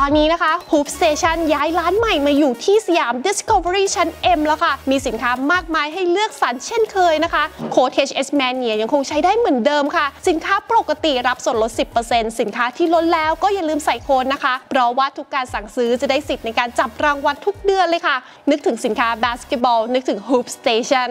อนนี้นะคะ Hoop Station ย้ายร้านใหม่มาอยู่ที่สยาม Discovery ชั้น M แล้วค่ะมีสินค้ามากมายให้เลือกสรรเช่นเคยนะคะโค้ด HS Mania ยังคงใช้ได้เหมือนเดิมค่ะสินค้าปกติรับส่วนลด 10% สินค้าที่ลดแล้วก็อย่าลืมใส่โค้ดนะคะเพราะว่าทุกการสั่งซื้อจะได้สิทธิ์ในการจับรางวัลทุกเดือนเลยค่ะนึกถึงสินค้าบาสเกตบอลนึกถึง Hoop Station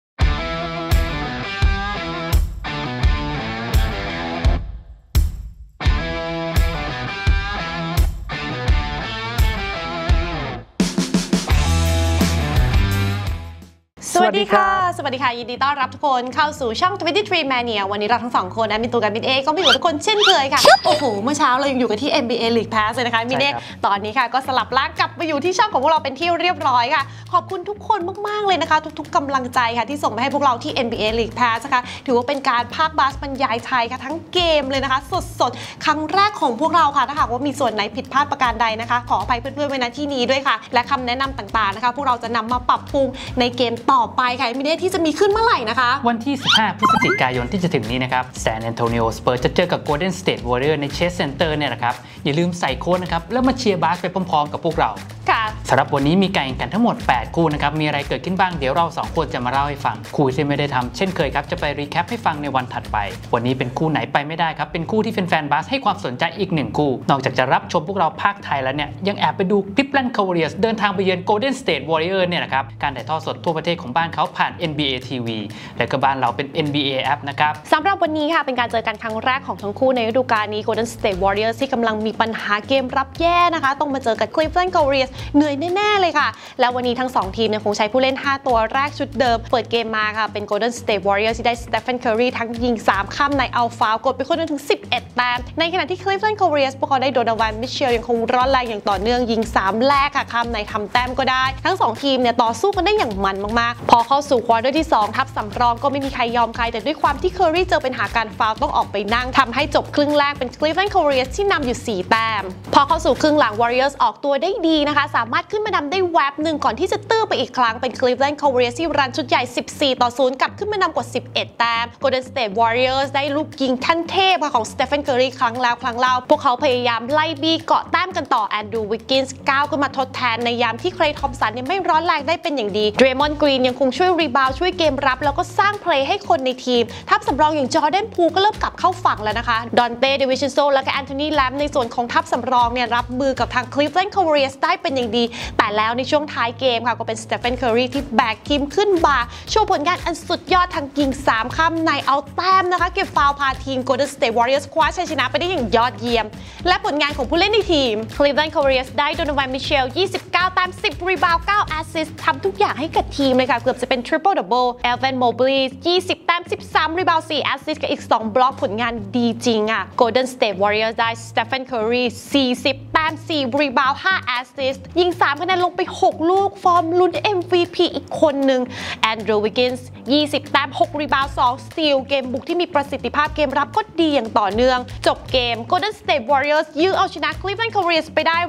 สวัสดีค่ะยินดีต้อนรับทุกคนเข้าสู่ช่อง23 Mania วันนี้เราทั้งสองคนมินตูกับมินเอก็มาอยู่กับทุกคนเช่นเคยค่ะโอ้โหเมื่อเช้าเรายังอยู่กันที่ NBA League Pass เลยนะคะมินเอตอนนี้ค่ะก็สลับร่างกลับมาอยู่ที่ช่องของพวกเราเป็นที่เรียบร้อยค่ะขอบคุณทุกคนมากๆเลยนะคะทุกๆกำลังใจค่ะที่ส่งมาให้พวกเราที่ NBA League Pass นะคะถือว่าเป็นการพากย์บาสบรรยายไทยค่ะทั้งเกมเลยนะคะสดๆครั้งแรกของพวกเราค่ะถ้าหากว่ามีส่วนไหนผิดพลาดประการใดนะคะขออภัยเพื่อนๆไว้ณที่นี้ด้วยค่ะและคำแนะนำต่างๆนะคะพวกเราจะนำมาปรับปรุงในเกมต่อไปค่ะมินเอที่จะมีขึ้นเมื่อไหร่นะคะวันที่15พฤศจิกายนที่จะถึงนี้นะครับแซนแอนโตนิโอสเปอร์จะเจอกับ Golden State Warriors ใน Chase Center เนี่ยนะครับอย่าลืมใส่โค้ดนะครับแล้วมาเชียร์บาสไปพร้อมๆกับพวกเราค่ะสำหรับวันนี้มีการแข่งขันทั้งหมด8คู่นะครับมีอะไรเกิดขึ้นบ้างเดี๋ยวเรา2คนจะมาเล่าให้ฟังคู่ที่ไม่ได้ทำเช่นเคยครับจะไปรีแคปให้ฟังในวันถัดไปวันนี้เป็นคู่ไหนไปไม่ได้ครับเป็นคู่ที่แฟนๆบาสให้ความสนใจอีก1คู่นอกจากจะรับชมพวกเราภาคไทยแล้วเนี่ยยังแอบไปดู Cleveland Cavaliers เดินทางไปเยือน Golden State Warriors เนี่ยนะครับการถ่ายทอดสดทั่วประเทศของบ้านเขาผ่าน NBA TV และก็บ้านเราเป็น NBA App นะครับสำหรับวันนี้ค่ะเป็นการเจอกันครั้งแรกของทั้งคู่ในฤดูกาลนี้ Golden State Warriors ที่กำลังมีปัญหาเกมรับแย่นะคะต้องมาเจอกับ Cleveland Cavaliers เหนื่อยแน่ๆเลยค่ะแล้ววันนี้ทั้ง2ทีมคงใช้ผู้เล่น5ตัวแรกชุดเดิมเปิดเกมมาค่ะเป็น Golden State Warriors ที่ได้ Stephen Curry ทั้งยิง3ข้ามในเอาฟาวกดไปคนนึงถึง11แต้มในขณะที่ Cleveland Cavaliers พวกเขาได้โดนาวันมิเชลยังคงร้อนแรงอย่างต่อเนื่องยิง3แรกค่ะข้ามในทำแต้มก็ได้ทั้ง2ทีมต่อสู้กันได้อย่างมันมากๆพอเข้าสู่ควอเตอร์ที่2ทัพสำรองก็ไม่มีใครยอมใครแต่ด้วยความที่ Curry เจอปัญหาการฟาวต้องออกไปนั่งทำให้จบครึ่งแรกเป็น Cleveland Cavaliers ที่นำอยู่4แต้มพอเข้าสู่ครึ่งหลัง Warriors ออกตัวได้ดีนะคะสามารถขึ้นมานำได้แวบหนึ่งก่อนที่จะตื้อไปอีกครั้งเป็น Cleveland Cavaliers ที่รันชุดใหญ่14-0กลับขึ้นมานำกว่า11แต้ม Golden State Warriors ได้ลูกยิงขั้นเทพของ Stephen Curry ครั้งแล้วครั้งเล่าพวกเขาพยายามไล่บี้เกาะแต้มกันต่อ Andrew Wiggins ก้าวขึ้นมาทดแทนในยามที่ Klay Thompson ไม่ร้อนแรงได้เป็นอย่างดี Draymond Green ยังคงช่วยรีบาวช่วยเกมรับแล้วก็สร้างเพลย์ให้คนในทีมทัพสำรองอย่าง Jordan Poole ก็เริ่มกลับเข้าฝั่งแล้วนะคะ Donte DiVincenzo และก็ Anthony Lamb ในส่วนของทัพสำรองรับมือกับทาง Cleveland Cavaliers ได้เป็นอย่างดีแต่แล้วในช่วงท้ายเกมค่ะก็เป็น Stephen Curry ที่แบกทีมขึ้นบาร์โชว์ผลงานอันสุดยอดทั้งยิง3ข้ามในเอาแต้มนะคะเก็บฟาวล์พาทีม Golden State Warriors คว้าชัยชนะไปได้อย่างยอดเยี่ยมและผลงานของผู้เล่นในทีม Cleveland Cavaliers ได้โดนาวันมิเชล29แต้ม10รีบาวด์9แอสซิสต์ทำทุกอย่างให้กับทีมเลยค่ะเกือบจะเป็น Triple Double Evan Mobley 20แต้ม13รีบาวด์4แอสซิสต์กับอีก2บล็อกผลงานดีจริงGolden State Warriors ได้ Stephen Curry 40แต้ม4รีบาวด์5แอสซิสต์ยิง3คะแนนลงไป6ลูกฟอร์มลุ้น MVP อีกคนหนึ่ง Andrew Wiggins 20แต้ม6รีบาวด์2สตีลเกมบุกที่มีประสิทธิภาพเกมรับก็ดีอย่างต่อเนื่องจบเกม Golden State Warriors ยื้อเอาชนะ Cleveland Cavaliers ไปได้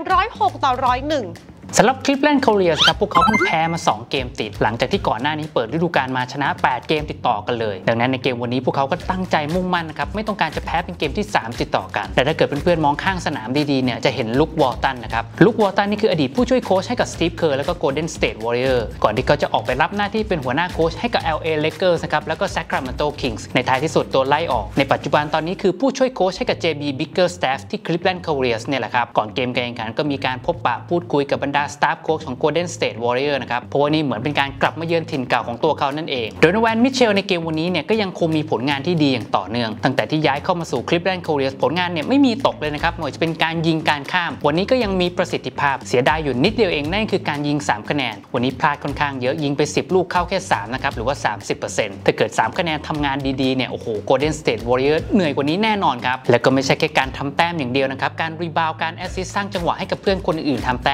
106-101 สำหรับ Cleveland Cavaliers ครับพวกเขาเพิ่งแพ้มา2เกมติดหลังจากที่ก่อนหน้านี้เปิดฤดูกาลมาชนะ8เกมติดต่อกันเลยดังนั้นในเกมวันนี้พวกเขาก็ตั้งใจมุ่งมั่นนะครับไม่ต้องการจะแพ้เป็นเกมที่3ติดต่อกันแต่ถ้าเกิดเพื่อนๆมองข้างสนามดีๆจะเห็นลุควอลตันนะครับลุควอลตันนี่คืออดีตผู้ช่วยโค้ชให้กับสตีฟเคอร์แล้วก็ Golden State Warriors ก่อนที่เขาจะออกไปรับหน้าที่เป็นหัวหน้าโค้ชให้กับ LA Lakers นะครับแล้วก็ Sacramento Kings ในท้ายที่สุดตัวไล่ออกในปัจจุบันตอนนี้คือผู้ช่วยโค้ชให้กับ JB Bickerstaff ที่ Cleveland Cavaliers เนี่ยแหละครับก่อนเกมการแข่งขันก็มีการพบปะพูดคุยกับบรรดาสตาฟโค้ชของGolden State Warriors นะครับเพราะว่านี่เหมือนเป็นการกลับมาเยือนถิ่นเก่าของตัวเขานั่นเองโดยDonovan Mitchellในเกมวันนี้ก็ยังคงมีผลงานที่ดีอย่างต่อเนื่องตั้งแต่ที่ย้ายเข้ามาสู่ Cleveland Cavaliers ผลงานไม่มีตกเลยนะครับไม่ว่าจะเป็นการยิงการข้ามวันนี้ก็ยังมีประสิทธิภาพเสียดายอยู่นิดเดียวเองนั่นคือการยิง3คะแนนวันนี้พลาดค่อนข้างเยอะยิงไป10ลูกเข้าแค่3นะครับหรือว่า 30% ถ้าเกิด3คะแนนทำงานดีๆโอ้โห Golden State Warriors เหนื่อยกว่านี้แน่นอนครับและก็ไม่ใช่แค่การทำแต้มอย่างเดียวนะครับการรีบาวด์การแอสซิสต์สร้างจังหวะให้กับเพื่อนคนอื่นทำแต้มวันนี้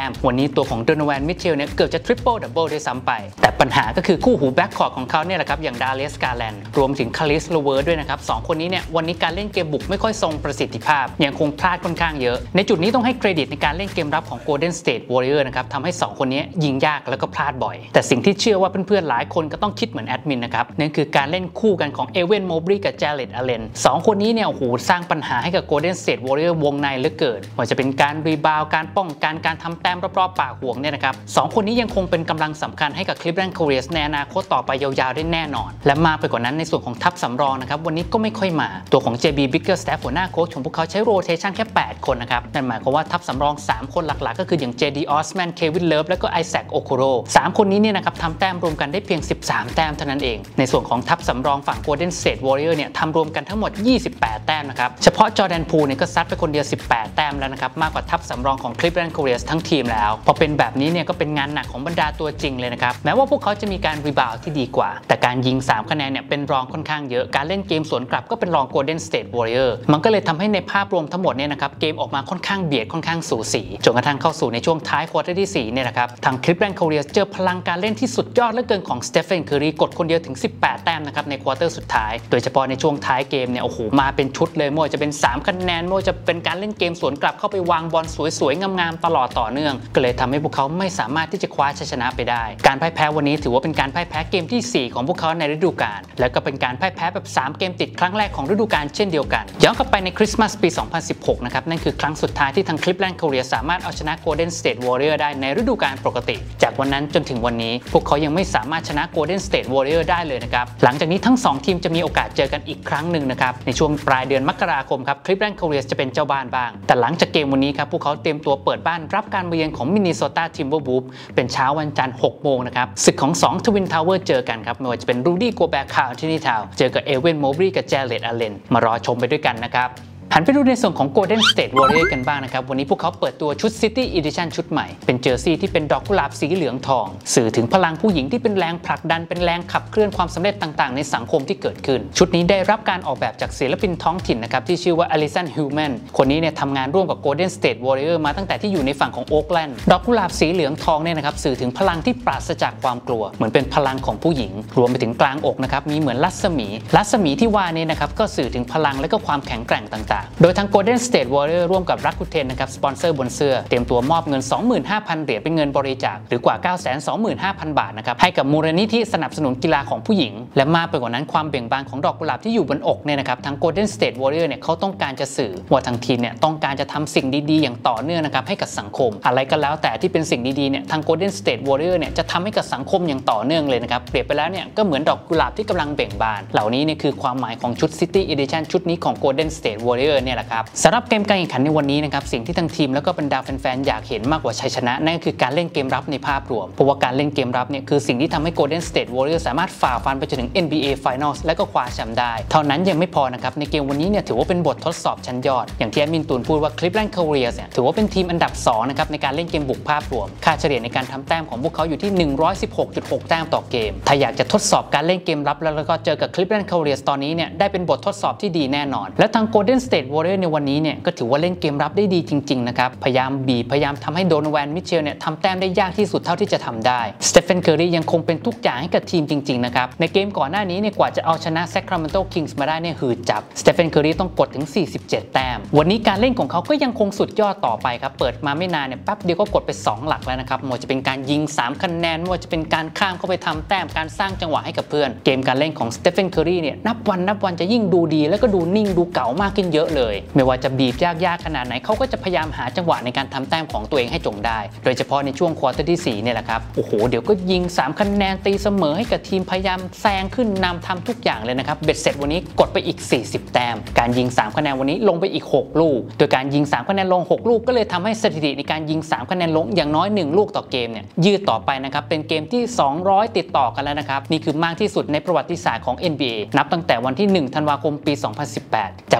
ตัวของโดโนแวนมิเชลเนี่ยเกือบจะทริปเปิลดับเบิลด้วยซ้ำไปแต่ปัญหาก็คือคู่หูแบ็คคอร์ดของเขาเนี่ยแหละครับอย่างดาเลียสกาแลนด์รวมถึงคาริสโลเวิร์ดด้วยนะครับ2คนนี้เนี่ยวันนี้การเล่นเกมบุกไม่ค่อยทรงประสิทธิภาพยังคงพลาดค่อนข้างเยอะในจุดนี้ต้องให้เครดิตในการเล่นเกมรับของ Golden State Warriors นะครับทำให้2คนนี้ยิงยากแล้วก็พลาดบ่อยแต่สิ่งที่เชื่อว่าเพื่อนๆหลายคนก็ต้องคิดเหมือนแอดมินนะครับนั่นคือการเล่นคู่กันของเอเวนโมบรีกับเจเลตอเลน2คนนี้เนี่ยโอ้โหสร้างปัญหาให้กับ Golden State Warriors วงในเหลือเกินว่าจะเป็นการรีบาวการป้องกันการทำแต้มรอบๆปากห่วงเนี่ยนะครับ2คนนี้ยังคงเป็นกำลังสำคัญให้กับ Cleveland Cavaliers ในอนาคตต่อไปยาวๆได้แน่นอนและมากไปกว่านั้นในส่วนของทัพสำรองนะครับวันนี้ก็ไม่ค่อยมาตัวของ JB Bickerstaff หัวหน้าโค้ชของพวกเขาใช้โรเทชันแค่8คนนะครับนั่นหมายความว่าทัพสำรอง3คนหลักๆก็คืออย่าง JD Osman Kevin Love และก็ Isaac Okoro 3คนนี้เนี่ยนะครับทำแต้มรวมกันได้เพียง13แต้มเท่านั้นเองในส่วนของทัพสำรองฝั่ง Golden State Warriors เนี่ยทำรวมกันทั้งหมด28แต้มนะครับเฉพาะ Jordan Poole เนี่ยก็ซัดไปคนเดียว18แต้มแล้วนะครับมากกว่าทัพสำรองของ Cleveland Cavaliers ทั้งทีมแล้วพอเป็นแบบนี้เนี่ยก็เป็นงานหนักของบรรดาตัวจริงเลยนะครับแม้ว่าพวกเขาจะมีการรีบาวด์ที่ดีกว่าแต่การยิง3คะแนนเนี่ยเป็นรองค่อนข้างเยอะการเล่นเกมสวนกลับก็เป็นรอง Golden State Warriors มันก็เลยทำให้ในภาพรวมทั้งหมดเนี่ยนะครับเกมออกมาค่อนข้างเบียดค่อนข้างสูสีจนกระทั่งเข้าสู่ในช่วงท้ายควอเตอร์ที่4เนี่ยนะครับทาง Cleveland Cavaliers เจอพลังการเล่นที่สุดยอดเหลือเกินของ Stephen Curry กดคนเดียวถึง18แต้มนะครับในควอเตอร์สุดท้ายโดยเฉพาะในช่วงท้ายเกมเนี่ยโอ้โหมาเป็นชุดเลยไม่ว่าจะเป็น3คะแนนไม่ว่าจะเป็นการเล่นเกมสวนกลับเข้าไปวางบอลสวยๆงามๆตลอดต่อเนื่องก็เลยทำให้พวกเขาไม่สามารถที่จะคว้าชัยชนะไปได้การพ่ายแพ้วันนี้ถือว่าเป็นการพ่ายแพ้เกมที่4ของพวกเขาในฤดูกาลและก็เป็นการพ่ายแพ้แบบ3เกมติดครั้งแรกของฤดูกาลเช่นเดียวกันย้อนกลับไปในคริสต์มาสปี 2016 นะครับนั่นคือครั้งสุดท้ายที่ทาง Cleveland Cavaliers สามารถเอาชนะ Golden State Warriors ได้ในฤดูกาลปกติจากวันนั้นจนถึงวันนี้พวกเขายังไม่สามารถชนะ Golden State Warriors ได้เลยนะครับหลังจากนี้ทั้ง2ทีมจะมีโอกาสเจอกันอีกครั้งหนึ่งนะครับในช่วงปลายเดือนมกราคมครับ Cleveland Cavaliers จะเป็นเจ้าบ้านบ้างแต่หลังจากเกมวันนี้ครับพวกเขาเตรียมตัวเปิดบ้านรับการมาเยือนของ Minnesota Timberwolves เป็นเช้าวันจันทร์ 6 โมงนะครับศึกของ2 Twin Tower เจอกันครับไม่ว่าจะเป็น Rudy Gobert คาร์ล Anthony Towns เจอกับ Evan Mobley กับ Jarrett Allen มารอชมไปด้วยกันนะครับหันไปดูในส่วนของ Golden State Warriors กันบ้างนะครับวันนี้พวกเขาเปิดตัวชุด City Edition ชุดใหม่เป็นเจอร์ซี่ที่เป็นดอกกุหลาบสีเหลืองทองสื่อถึงพลังผู้หญิงที่เป็นแรงผลักดันเป็นแรงขับเคลื่อนความสำเร็จต่างๆในสังคมที่เกิดขึ้นชุดนี้ได้รับการออกแบบจากศิลปินท้องถิ่นนะครับที่ชื่อว่า Alison Hillman คนนี้เนี่ยทำงานร่วมกับ Golden State Warriors มาตั้งแต่ที่อยู่ในฝั่งของ Oakland ดอกกุหลาบสีเหลืองทองเนี่ยนะครับสื่อถึงพลังที่ปราศจากความกลัวเหมือนเป็นพลังของผู้หญิงรวมไปถึงกลางอกนะครับมีเหมือนรัศมีที่ว่านี้นะครับก็สื่อถึงพลังและก็ความแข็งแกร่งต่างๆโดยทาง Golden State Warriors ร่วมกับ Rakuten นะครับสปอนเซอร์บนเสื้อเตรียมตัวมอบเงิน 25,000 เหรียญเป็นเงินบริจาคหรือกว่า 925,000 บาทนะครับให้กับมูลนิธิสนับสนุนกีฬาของผู้หญิงและมากไปกว่านั้นความเบ่งบานของดอกกุหลาบที่อยู่บนอกเนี่ยนะครับทาง Golden State Warriors เนี่ยเขาต้องการจะสื่อว่าทางทีมเนี่ยต้องการจะทำสิ่งดีๆอย่างต่อเนื่องนะครับให้กับสังคมอะไรก็แล้วแต่ที่เป็นสิ่งดีๆเนี่ยทาง Golden State Warriors เนี่ยจะทำให้กับสังคมอย่างต่อเนื่องเลยนะครับเปรียบไปแล้วเนี่ยก็เหมือนดอกกุหลาบที่กำลังเบ่งบานเหล่านี้เนี่ยคือความหมายของชุด City Edition ชุดนี้ของ Golden State Warriors เนี่ยแหละครับสำหรับเกมการแข่งขันในวันนี้นะครับสิ่งที่ทั้งทีมแล้วก็บรรดาแฟนๆอยากเห็นมากกว่าชัยชนะนั่นก็คือการเล่นเกมรับในภาพรวมเพราะว่าการเล่นเกมรับเนี่ยคือสิ่งที่ทำให้ Golden State Warriors สามารถฝ่าฟันไปจนถึง NBA Finals และก็คว้าแชมป์ได้เท่านั้นยังไม่พอนะครับในเกมวันนี้เนี่ยถือว่าเป็นบททดสอบชั้นยอดอย่างที่แอดมินตูนพูดว่า Cleveland Cavaliers เนี่ยถือว่าเป็นทีมอันดับ2นะครับในการเล่นเกมบุกภาพรวมค่าเฉลี่ยในการทำแต้มของพวกเขาอยู่ที่ 116.6 แต้มต่อเกมถ้าอยากจะทดสอบการเล่นเกมรับแล้วก็เจอกับ Cleveland Cavaliers ตอนนี้เนี่ยได้เป็นบททดสอบที่ดีแน่นอนและทาง Golden State Warriors ในวันนี้เนี่ยก็ถือว่าเล่นเกมรับได้ดีจริงๆนะครับพยายามทำให้โดโนแวนมิเชลเนี่ยทำแต้มได้ยากที่สุดเท่าที่จะทำได้สเตฟานเคอรียังคงเป็นทุกอย่างให้กับทีมจริงๆนะครับในเกมก่อนหน้านี้เนี่ยกว่าจะเอาชนะแซคราเมนโตคิงส์มาได้เนี่ยหืดจับสเตฟานเคอรีต้องกดถึง47แต้มวันนี้การเล่นของเขาก็ยังคงสุดยอดต่อไปครับเปิดมาไม่นานเนี่ยแป๊บเดียวก็กดไป2หลักแล้วนะครับไม่ว่าจะเป็นการยิง3คะแนนไม่ว่าจะเป็นการข้ามเข้าไปทำแต้มการสร้างจังหวะให้กับเพื่อนเกมการเล่นของสเตฟานเคอรีเนี่ยนับวันจะยิ่งดูดีแล้วก็ดูนิ่งดูเก๋ามากขึ้นเยอะเลยไม่ว่าจะบีบยากขนาดไหนเขาก็จะพยายามหาจังหวะในการทำแต้มของตัวเองให้จงได้โดยเฉพาะในช่วงควอเตอร์ที่4เนี่ยแหละครับโอ้โหเดี๋ยวก็ยิง3คะแนนตีเสมอให้กับทีมพยายามแซงขึ้นนำทำทุกอย่างเลยนะครับเบ็ดเสร็จวันนี้กดไปอีก40แต้มการยิง3คะแนนวันนี้ลงไปอีก6ลูกโดยการยิง3คะแนนลง6ลูกก็เลยทำให้สถิติในการยิง3คะแนนลงอย่างน้อย1ลูกต่อเกมเนี่ยยืดต่อไปนะครับเป็นเกมที่200ติดต่อกันแล้วนะครับนี่คือมากที่สุดในประวัติศาสตร์ของ NBA นับตั้งแต่วันที่1ธันวาคมปี2018จากวันนั้นจน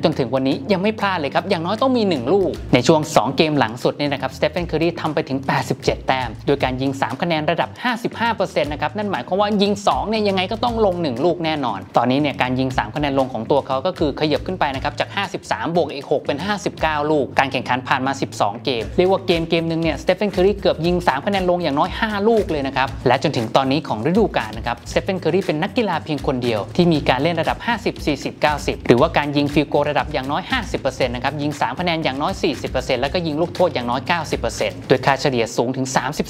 นถึงวันนี้ยังไม่พลาดเลยครับอย่างน้อยต้องมี1ลูกในช่วง2เกมหลังสุดเนี่ยนะครับสเตฟานเคอร์รีทำไปถึง87แต้มโดยการยิง3คะแนนระดับ 55% นะครับนั่นหมายความว่ายิง2เนี่ยยังไงก็ต้องลง1ลูกแน่นอนตอนนี้เนี่ยการยิง3คะแนนลงของตัวเขาก็คือขยับขึ้นไปนะครับจาก53บวกอีก6เป็น59ลูกการแข่งขันผ่านมา12เกมเรียกว่าเกมนึงเนี่ยสเตฟานเคอร์รีเกือบยิง3คะแนนลงอย่างน้อย5ลูกเลยนะครับและจนถึงตอนนี้ของฤดูกาลนะครับสเตฟานเคอร์รีเป็นนักกีฬาเพียงคนเดียวที่มีการเล่นระดับ50-40-90หรือว่าการยิงฟีลโกลระดับอย่างน้อย 50% นะครับยิง3คะแนนอย่างน้อย 40% แล้วก็ยิงลูกโทษอย่างน้อย 90% โดยค่าเฉลี่ยสูงถึง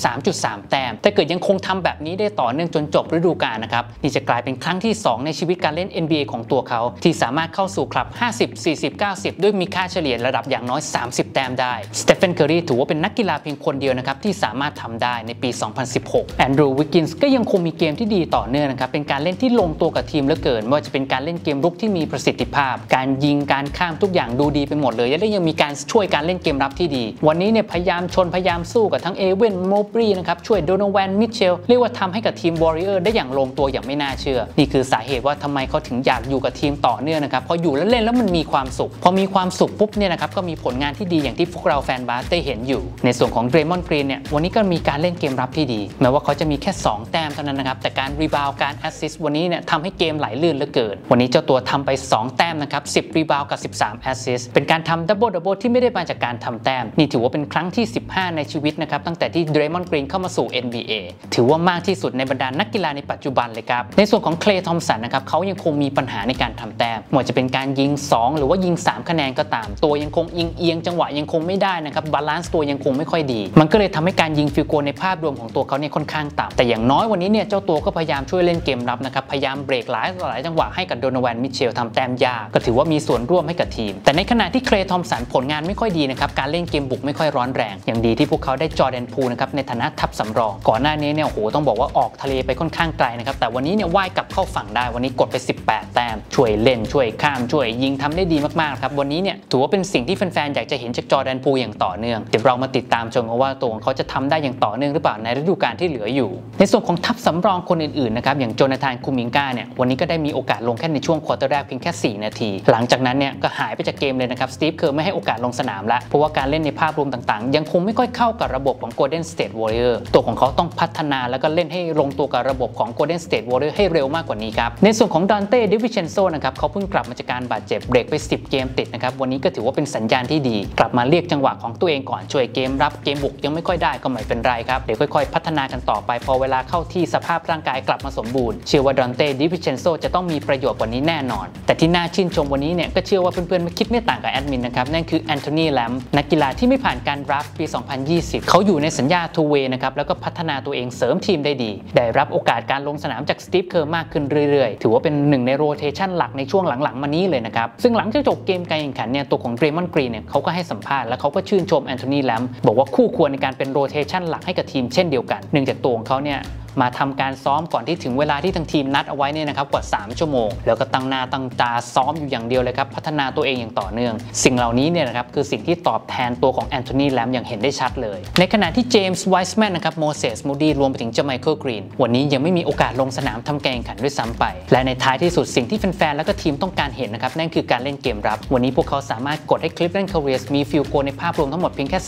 33.3 แต้มแต่เกิดยังคงทำแบบนี้ได้ต่อเนื่องจนจบฤดูกาลนะครับนี่จะกลายเป็นครั้งที่2ในชีวิตการเล่น NBA ของตัวเขาที่สามารถเข้าสู่คลับ 50-40-90 ด้วยมีค่าเฉลี่ยระดับอย่างน้อย 30 แต้มได้สเตฟานเคอร์รีถือว่าเป็นนักกีฬาเพียงคนเดียวนะครับที่สามารถทำได้ในปี 2016 แอนดรูว์ วิกกินส์ก็ยังคงมีเกมที่ดีต่อเนื่องนะครับเป็นการเล่นที่ลงตัวกับทีมเหลือเกินไม่ว่าจะเป็นการเล่นเกมรุกที่มีประสิทธิภาพการยิงการข้ามทุกอย่างดูดีไปหมดเลยและยังมีการช่วยการเล่นเกมรับที่ดีวันนี้เนี่ยพยายามสู้กับทั้งเอเวนโมบรีนะครับช่วยโดโนแวนมิเชลเรียกว่าทำให้กับทีมวอริเออร์ได้อย่างลงตัวอย่างไม่น่าเชื่อนี่คือสาเหตุว่าทำไมเขาถึงอยากอยู่กับทีมต่อเนื่องนะครับพออยู่แล้วเล่นแล้วมันมีความสุขพอมีความสุขปุ๊บเนี่ยนะครับก็มีผลงานที่ดีอย่างที่พวกเราแฟนบาสได้เห็นอยู่ในส่วนของเดรมอนด์ กรีนเนี่ยวันนี้ก็มีการเล่นเกมรับที่ดีแม้ว่าเขาจะมีแค่2แต้มเท่านั้นนะครับแต่การรีบาวด์การแอสซิสต์วันนี้เนี่ยทำให้เกมไหลลื่นเหลือเกินวันนี้เจ้าตัวทำไป2แต้มนะครับ10รีบาวด์กับ13แอสซิสต์เป็นการทำดับเบิลที่ไม่ได้มาจากการทำแต้มนี่ถือว่าเป็นครั้งที่15ในชีวิตนะครับตั้งแต่ที่เดรมอนด์ กรีนเข้ามาสู่ NBA ถือว่ามากที่สุดในบรรดานักกีฬาในปัจจุบันเลยครับในส่วนของเคลย์ ทอมสันนะครับเขายังคงมีปัญหาในการทำแต้มไม่ว่าจะเป็นการยิง2หรือว่ายิง3คะแนนก็ตามตัวยังคงเอียงจังหวะยังคงไม่ได้นะครับบาลานซ์ตัวยังคงไม่ค่อยดีมันก็เลยทำให้การยิงฟิลโกลในภาพรวมของตัวเขาเนี่ยค่อนข้างต่ำแต่อย่างน้อยวันนี้เนี่ยเจ้าตัวก็พยายามช่วยเล่นเกมรับนะครับพยายามเบรกหลายจังหวะให้กับโดโนแวนมิเชลทำแต้มยากก็ถือว่ามีส่วนร่วมให้กับทีมแต่ในขณะที่เคลย์ ทอมสันผลงานไม่ค่อยดีนะครับการเล่นเกมบุกไม่ค่อยร้อนแรงอย่างดีที่พวกเขาได้จอร์แดนพูลนะครับในฐานะทัพสำรองก่อนหน้านี้เนี่ยโอ้โหต้องบอกว่าออกทะเลไปค่อนข้างไกลนะครับแต่วันนี้เนี่ยว่ายกลับเข้าฝั่งได้วันนี้กดไป18แต้มช่วยเล่นช่วยข้ามช่วยยิงทำได้ดีมากๆครับวันนี้เนี่ยถือว่าเป็นสิ่งที่แฟนๆอยากจะเห็นจากจอร์แดนพูลอย่างต่อเนื่องเดี๋ยวเรามาติดตามชมกันว่าตัวของเขาจะทำได้อย่างต่อเนื่องหรือเปล่าในฤดูกาลที่เหลืออยู่ในส่วนของทัพสำรองคนอื่นๆนะครับอย่างโจนาธาน คูมิงกาเนี่ยวันนี้ก็ได้มีโอกาสลงแค่ในช่วงควอเตอร์แรกเพียงแค่4นาทีหลังจากนั้นเนี่ยก็หายไปจากเกมเลยนะครับสตีฟเคอร์ไม่ให้โอกาสลงสนามแล้วเพราะว่าการเล่นในภาพรวมต่างๆยังคงไม่ค่อยเข้ากับระบบของ Golden State Warrior ตัวของเขาต้องพัฒนาแล้วก็เล่นให้ลงตัวกับระบบของ Golden State Warrior ให้เร็วมากกว่านี้ครับในส่วนของดอนเต้ ดิวิเชนโซนะครับเขาเพิ่งกลับมาจากการบาดเจ็บเบรกไป10เกมติดนะครับวันนี้ก็ถือว่าเป็นสัญญาณที่ดีกลับมาเรียกจังหวะของตัวเองก่อนช่วยเกมรับเกมบุกยังไม่ค่อยได้ก็ไม่เป็นไรครับเดี๋ยวค่อยๆพัฒนากันต่อไปพอเวลาเข้าที่สภาพร่างกายกลับมาสมบูรณ์เชื่อว่าดอนเต้ ดิวิเชนโซจะต้องมีประโยชน์กว่านี้แน่นอนแต่ที่น่าชื่นชมวันนี้เนี่ยก็เชื่อว่าเพื่อนๆไม่คิดไม่ต่างกับแอดมินนะครับนั่นคือแอนโทนี แลมป์นักกีฬาที่ไม่ผ่านการดราฟต์ปี 2020 เขาอยู่ในสัญญา two way นะครับแล้วก็พัฒนาตัวเองเสริมทีมได้ดีได้รับโอกาสการลงสนามจากสตีฟเคอร์มากขึ้นเรื่อยๆถือว่าเป็นหนึ่งในโรเทชันหลักในช่วงหลังๆมานี้เลยนะครับซึ่งหลังจากจบเกมการแข่งขันเนี่ยตัวของเดรมอนด์ กรีนเนี่ยเขาก็ให้สัมภาษณ์และเขาก็ชื่นชมแอนโทนี แลมป์บอกว่าคู่ควรในการเป็นโรเทชันหลักให้กับทีมเช่นเดียวกันเนื่องจากตัวของเขาเนี่ยมาทำการซ้อมก่อนที่ถึงเวลาที่ทางทีมนัดเอาไว้เนี่ยนะครับกว่า3ชั่วโมงแล้วก็ตั้งหน้าตั้งตาซ้อมอยู่อย่างเดียวเลยครับพัฒนาตัวเองอย่างต่อเนื่องสิ่งเหล่านี้เนี่ยนะครับคือสิ่งที่ตอบแทนตัวของแอนโทนี แลมป์อย่างเห็นได้ชัดเลยในขณะที่เจมส์ ไวส์แมนนะครับโมเสส มูดี้รวมไปถึงเจไมเคิล กรีนวันนี้ยังไม่มีโอกาสลงสนามทำการแข่งขันด้วยซ้ำไปและในท้ายที่สุดสิ่งที่แฟนๆแล้วก็ทีมต้องการเห็นนะครับนั่นคือการเล่นเกมรับวันนี้พวกเขาสามารถกดให้ Cleveland Cavaliers มีฟิลโกลในภาพรวมทั้งหมดเพียงแค่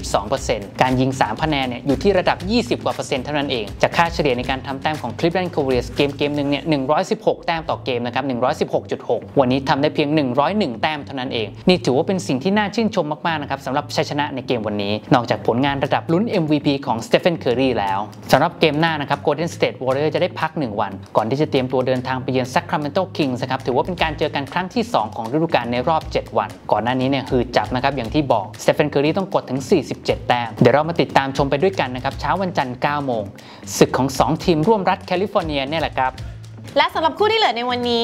40.2% การยิง3คะแนนเนี่ยอยู่ที่ระดับ20กว่า%เท่านั้นเองจากค่าเฉลี่ยในการทำแต้มของ Cleveland Cavaliers เกมนึงเนี่ย116แต้มต่อเกมนะครับ116.6 วันนี้ทำได้เพียง101แต้มเท่านั้นเองนี่ถือว่าเป็นสิ่งที่น่าชื่นชมมากๆนะครับสำหรับชัยชนะในเกมวันนี้นอกจากผลงานระดับลุ้น MVP ของสเตฟานเคอร์รีแล้วสำหรับเกมหน้านะครับ Golden State Warriors จะได้พัก1วันก่อนที่จะเตรียมตัวเดินทางไปเยือน Sacramento Kings นะครับถือว่าเป็นการเจอกันครั้งที่2ของฤดูกาลในรอบ7วันก่อนหน้านี้เนี่ยคือจับนะครับอย่างที่บอกสเตฟานเคอร์รีต้องกดถึง47แต้มเดี๋ยวเรามาติดตามชมไปด้วยกันนะครับเช้าวันจันทร์ 9 โมงศึกของ2ทีมร่วมรัฐแคลิฟอร์เนียเนี่ยแหละครับและสำหรับคู่ที่เหลือในวันนี้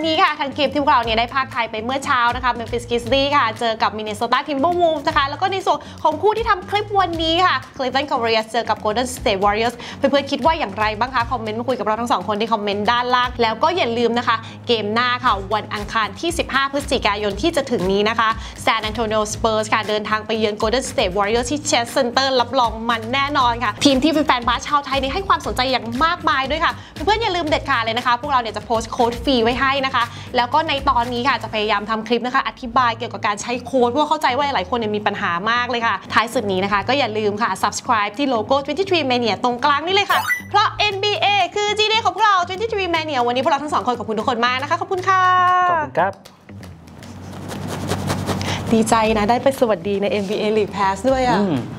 นี้ค่ะทางเกมที่พวกเราเนี่ยได้พากย์ไทยไปเมื่อเช้านะคะ Memphis Grizzlies ค่ะเจอกับ Minnesota Timberwolves นะคะแล้วก็ในส่วนของคู่ที่ทำคลิปวันนี้ค่ะ Cleveland Cavaliers เจอกับ Golden State Warriors เพื่อนๆคิดว่าอย่างไรบ้างคะคอมเมนต์มาคุยกับเราทั้ง2คนที่คอมเมนต์ด้านล่างแล้วก็อย่าลืมนะคะเกมหน้าค่ะวันอังคารที่15พฤศจิกายนที่จะถึงนี้นะคะ San Antonio Spurs ค่ะเดินทางไปเยือน Golden State Warriors ที่ Chase Center รับรองมันแน่นอนค่ะทีมที่แฟนๆบาสชาวไทยนี่ให้ความสนใจอย่างมากมายด้วยค่ะเพื่อนๆอย่าลืมเด็ดขาดเลยนะคะพวกเราเนี่ยจะโพสต์โค้ดฟรีไว้ให้นะคะแล้วก็ในตอนนี้ค่ะจะพยายามทำคลิปนะคะอธิบายเกี่ยวกับการใช้โค้ดเพราะเข้าใจว่าหลายคนเนี่ยมีปัญหามากเลยค่ะท้ายสุดนี้นะคะก็อย่าลืมค่ะ subscribe ที่โลโก้ 23 Mania ตรงกลางนี่เลยค่ะเพราะ NBA คือ GD ของพวกเรา 23 Mania วันนี้พวกเราทั้ง2คนขอบคุณทุกคนมากนะคะขอบคุณค่ะขอบคุณครับดีใจนะได้ไปสวัสดีใน NBA League Pass ด้วยอ่ะ